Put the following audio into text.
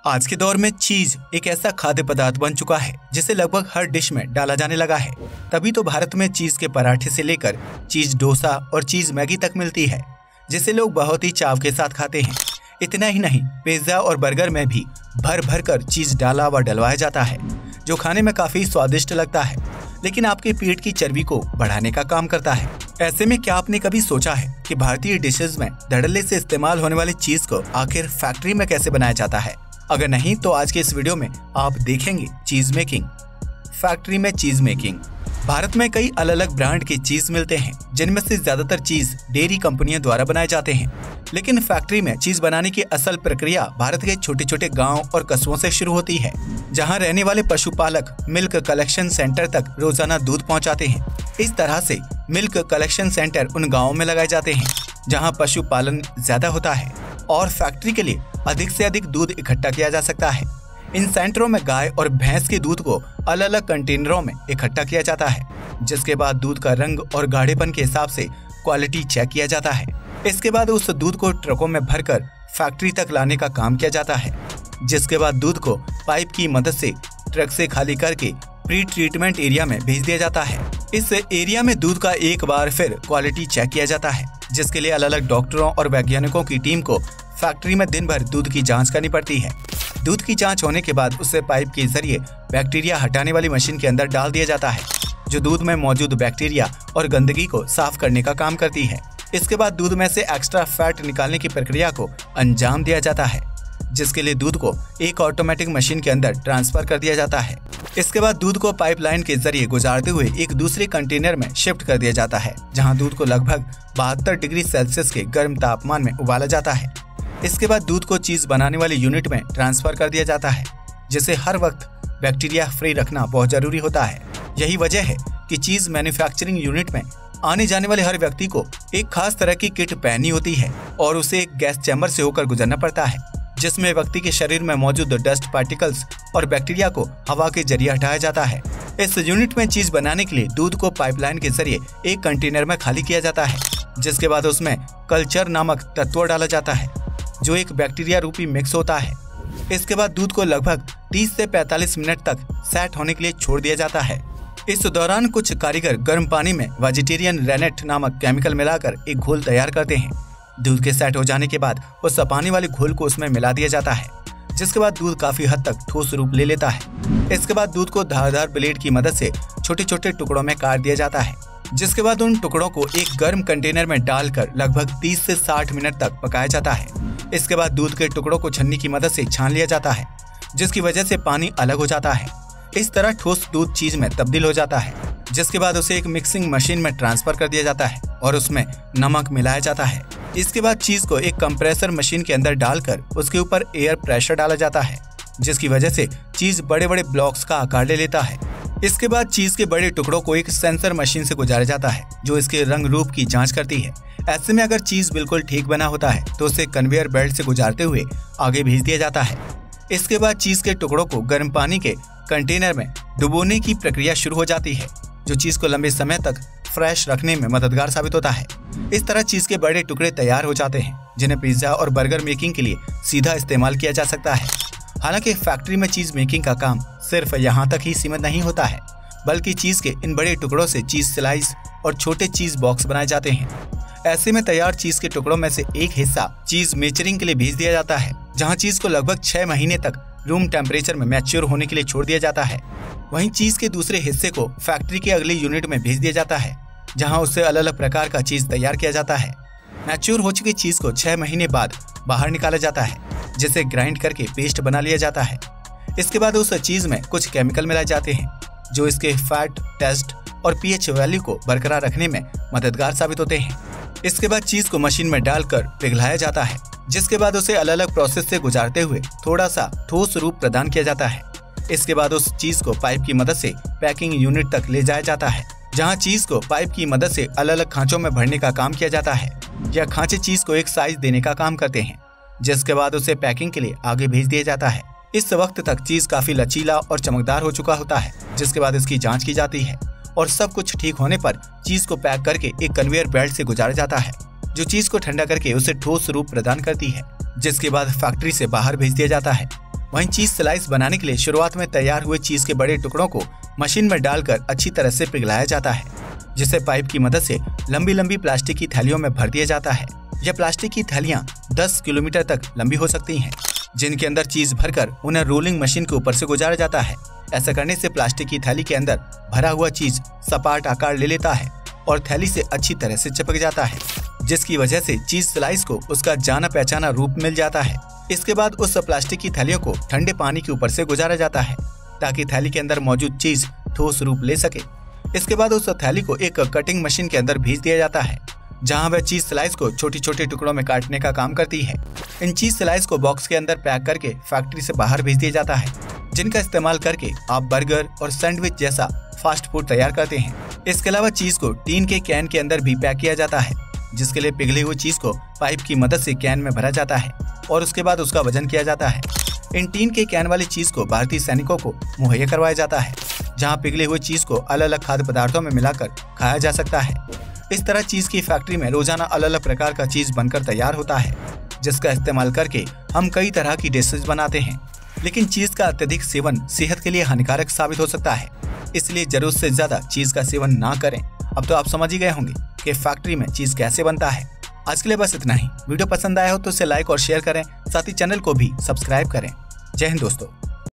आज के दौर में चीज एक ऐसा खाद्य पदार्थ बन चुका है जिसे लगभग हर डिश में डाला जाने लगा है। तभी तो भारत में चीज के पराठे से लेकर चीज डोसा और चीज मैगी तक मिलती है, जिसे लोग बहुत ही चाव के साथ खाते हैं। इतना ही नहीं, पिज्जा और बर्गर में भी भर भर कर चीज डाला व डलवाया जाता है, जो खाने में काफी स्वादिष्ट लगता है, लेकिन आपके पेट की चर्बी को बढ़ाने का काम करता है। ऐसे में क्या आपने कभी सोचा है कि भारतीय डिशेज में धड़ल्ले से इस्तेमाल होने वाली चीज को आखिर फैक्ट्री में कैसे बनाया जाता है? अगर नहीं तो आज के इस वीडियो में आप देखेंगे चीज मेकिंग। फैक्ट्री में चीज मेकिंग। भारत में कई अलग अलग ब्रांड के चीज मिलते हैं, जिनमें से ज्यादातर चीज डेयरी कंपनियों द्वारा बनाए जाते हैं। लेकिन फैक्ट्री में चीज बनाने की असल प्रक्रिया भारत के छोटे छोटे गांव और कस्बों से शुरू होती है, जहां रहने वाले पशुपालक मिल्क कलेक्शन सेंटर तक रोजाना दूध पहुंचाते हैं। इस तरह से मिल्क कलेक्शन सेंटर उन गाँवों में लगाए जाते हैं जहाँ पशुपालन ज्यादा होता है और फैक्ट्री के लिए अधिक से अधिक दूध इकट्ठा किया जा सकता है। इन सेंटरों में गाय और भैंस के दूध को अलग अलग कंटेनरों में इकट्ठा किया जाता है, जिसके बाद दूध का रंग और गाढ़ेपन के हिसाब से क्वालिटी चेक किया जाता है। इसके बाद उस दूध को ट्रकों में भरकर फैक्ट्री तक लाने का काम किया जाता है, जिसके बाद दूध को पाइप की मदद से ट्रक से खाली करके प्री ट्रीटमेंट एरिया में भेज दिया जाता है। इस एरिया में दूध का एक बार फिर क्वालिटी चेक किया जाता है, जिसके लिए अलग अलग डॉक्टरों और वैज्ञानिकों की टीम को फैक्ट्री में दिन भर दूध की जांच करनी पड़ती है। दूध की जांच होने के बाद उसे पाइप के जरिए बैक्टीरिया हटाने वाली मशीन के अंदर डाल दिया जाता है, जो दूध में मौजूद बैक्टीरिया और गंदगी को साफ करने का काम करती है। इसके बाद दूध में से एक्स्ट्रा फैट निकालने की प्रक्रिया को अंजाम दिया जाता है, जिसके लिए दूध को एक ऑटोमेटिक मशीन के अंदर ट्रांसफर कर दिया जाता है। इसके बाद दूध को पाइपलाइन के जरिए गुजारते हुए एक दूसरे कंटेनर में शिफ्ट कर दिया जाता है, जहां दूध को लगभग 72 डिग्री सेल्सियस के गर्म तापमान में उबाला जाता है। इसके बाद दूध को चीज बनाने वाली यूनिट में ट्रांसफर कर दिया जाता है, जिसे हर वक्त बैक्टीरिया फ्री रखना बहुत जरूरी होता है। यही वजह है कि चीज मैन्युफैक्चरिंग यूनिट में आने जाने वाले हर व्यक्ति को एक खास तरह की किट पहननी होती है और उसे एक गैस चैम्बर से होकर गुजरना पड़ता है, जिसमें व्यक्ति के शरीर में मौजूद डस्ट पार्टिकल्स और बैक्टीरिया को हवा के जरिए हटाया जाता है। इस यूनिट में चीज बनाने के लिए दूध को पाइपलाइन के जरिए एक कंटेनर में खाली किया जाता है, जिसके बाद उसमें कल्चर नामक तत्व डाला जाता है, जो एक बैक्टीरिया रूपी मिक्स होता है। इसके बाद दूध को लगभग 30 से 45 मिनट तक सेट होने के लिए छोड़ दिया जाता है। इस दौरान कुछ कारीगर गर्म पानी में वेजिटेरियन रेनेट नामक केमिकल मिलाकर एक घोल तैयार करते हैं। दूध के सेट हो जाने के बाद उस पानी वाले घोल को उसमें मिला दिया जाता है, जिसके बाद दूध काफी हद तक ठोस रूप ले लेता है। इसके बाद दूध को धारदार ब्लेड की मदद से छोटे छोटे टुकड़ों में काट दिया जाता है, जिसके बाद उन टुकड़ों को एक गर्म कंटेनर में डालकर लगभग 30 से 60 मिनट तक पकाया जाता है। इसके बाद दूध के टुकड़ों को छन्नी की मदद से छान लिया जाता है, जिसकी वजह से पानी अलग हो जाता है। इस तरह ठोस दूध चीज में तब्दील हो जाता है, जिसके बाद उसे एक मिक्सिंग मशीन में ट्रांसफर कर दिया जाता है और उसमें नमक मिलाया जाता है। इसके बाद चीज को एक कंप्रेसर मशीन के अंदर डालकर उसके ऊपर एयर प्रेशर डाला जाता है, जिसकी वजह से चीज बड़े बड़े ब्लॉक्स का आकार ले लेता है। इसके बाद चीज के बड़े टुकड़ों को एक सेंसर मशीन से गुजारा जाता है, जो इसके रंग रूप की जांच करती है। ऐसे में अगर चीज बिल्कुल ठीक बना होता है तो उसे कन्वेयर बेल्ट से गुजारते हुए आगे भेज दिया जाता है। इसके बाद चीज के टुकड़ों को गर्म पानी के कंटेनर में डुबोने की प्रक्रिया शुरू हो जाती है, जो चीज को लंबे समय तक फ्रेश रखने में मददगार साबित होता है। इस तरह चीज के बड़े टुकड़े तैयार हो जाते हैं, जिन्हें पिज्जा और बर्गर मेकिंग के लिए सीधा इस्तेमाल किया जा सकता है। हालांकि फैक्ट्री में चीज मेकिंग का काम सिर्फ यहाँ तक ही सीमित नहीं होता है, बल्कि चीज के इन बड़े टुकड़ों से चीज स्लाइस और छोटे चीज बॉक्स बनाए जाते हैं। ऐसे में तैयार चीज के टुकड़ों में से एक हिस्सा चीज मेचरिंग के लिए भेज दिया जाता है, जहाँ चीज को लगभग 6 महीने तक रूम टेम्परेचर में मैच्योर होने के लिए छोड़ दिया जाता है। वहीं चीज के दूसरे हिस्से को फैक्ट्री के अगली यूनिट में भेज दिया जाता है, जहां उससे अलग अलग प्रकार का चीज तैयार किया जाता है। मैच्योर हो चुकी चीज को 6 महीने बाद बाहर निकाला जाता है, जिसे ग्राइंड करके पेस्ट बना लिया जाता है। इसके बाद उस चीज में कुछ केमिकल मिलाए जाते हैं, जो इसके फैट टेस्ट और पीएच वैल्यू को बरकरार रखने में मददगार साबित होते हैं। इसके बाद चीज को मशीन में डालकर पिघलाया जाता है, जिसके बाद उसे अलग अलग प्रोसेस से गुजारते हुए थोड़ा सा ठोस रूप प्रदान किया जाता है। इसके बाद उस चीज को पाइप की मदद से पैकिंग यूनिट तक ले जाया जाता है, जहां चीज को पाइप की मदद से अलग अलग खांचों में भरने का काम किया जाता है। यह खांचे चीज को एक साइज देने का काम करते हैं, जिसके बाद उसे पैकिंग के लिए आगे भेज दिया जाता है। इस वक्त तक चीज काफी लचीला और चमकदार हो चुका होता है, जिसके बाद इसकी जांच की जाती है और सब कुछ ठीक होने पर चीज को पैक करके एक कन्वेयर बेल्ट से गुजारा जाता है, जो चीज को ठंडा करके उसे ठोस रूप प्रदान करती है, जिसके बाद फैक्ट्री से बाहर भेज दिया जाता है। वहीं चीज स्लाइस बनाने के लिए शुरुआत में तैयार हुए चीज के बड़े टुकड़ों को मशीन में डालकर अच्छी तरह से पिघलाया जाता है, जिसे पाइप की मदद से लंबी लंबी प्लास्टिक की थैलियों में भर दिया जाता है। यह प्लास्टिक की थैलियां 10 किलोमीटर तक लंबी हो सकती हैं, जिनके अंदर चीज भरकर उन्हें रोलिंग मशीन के ऊपर से गुजारा जाता है। ऐसा करने से प्लास्टिक की थैली के अंदर भरा हुआ चीज सपाट आकार ले लेता है और थैली से अच्छी तरह से चिपक जाता है, जिसकी वजह से चीज स्लाइस को उसका जाना पहचाना रूप मिल जाता है। इसके बाद उस प्लास्टिक की थैलियों को ठंडे पानी के ऊपर से गुजारा जाता है ताकि थैली के अंदर मौजूद चीज ठोस रूप ले सके। इसके बाद उस थैली को एक कटिंग मशीन के अंदर भेज दिया जाता है, जहां वह चीज स्लाइस को छोटे छोटे टुकड़ों में काटने का काम करती है। इन चीज स्लाइस को बॉक्स के अंदर पैक करके फैक्ट्री से बाहर भेज दिया जाता है, जिनका इस्तेमाल करके आप बर्गर और सैंडविच जैसा फास्ट फूड तैयार करते हैं। इसके अलावा चीज को टीन के कैन के अंदर भी पैक किया जाता है, जिसके लिए पिघली हुई चीज को पाइप की मदद से कैन में भरा जाता है और उसके बाद उसका वजन किया जाता है। इन टीन के कैन वाली चीज को भारतीय सैनिकों को मुहैया करवाया जाता है, जहां पिघली हुई चीज को अलग अलग खाद्य पदार्थों में मिलाकर खाया जा सकता है। इस तरह चीज की फैक्ट्री में रोजाना अलग अलग प्रकार का चीज बनकर तैयार होता है, जिसका इस्तेमाल करके हम कई तरह की डिशेज बनाते हैं। लेकिन चीज का अत्यधिक सेवन सेहत के लिए हानिकारक साबित हो सकता है, इसलिए जरूरत से ज्यादा चीज का सेवन ना करें। अब तो आप समझ ही गए होंगे कि फैक्ट्री में चीज कैसे बनता है। आज के लिए बस इतना ही। वीडियो पसंद आया हो तो इसे लाइक और शेयर करें, साथ ही चैनल को भी सब्सक्राइब करें। जय हिंद दोस्तों।